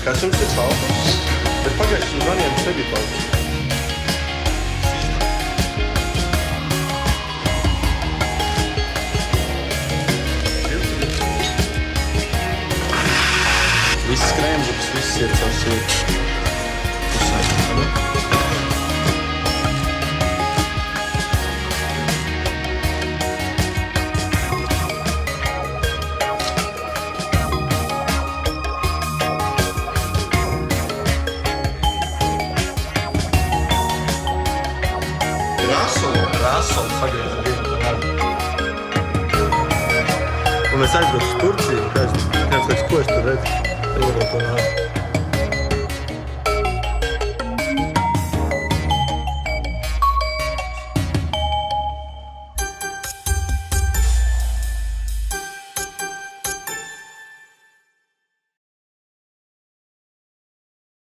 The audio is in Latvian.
Kas jums ir palpas? Bet pagājuši uz maniem nebija palpas. Viss krēmzups, viss ir caur sīk. Rasolu pagriezam vienu labi. Un mēs aizbraucu uz Turciju, kāds teiks, ko es tur redzu? Tev to nāc.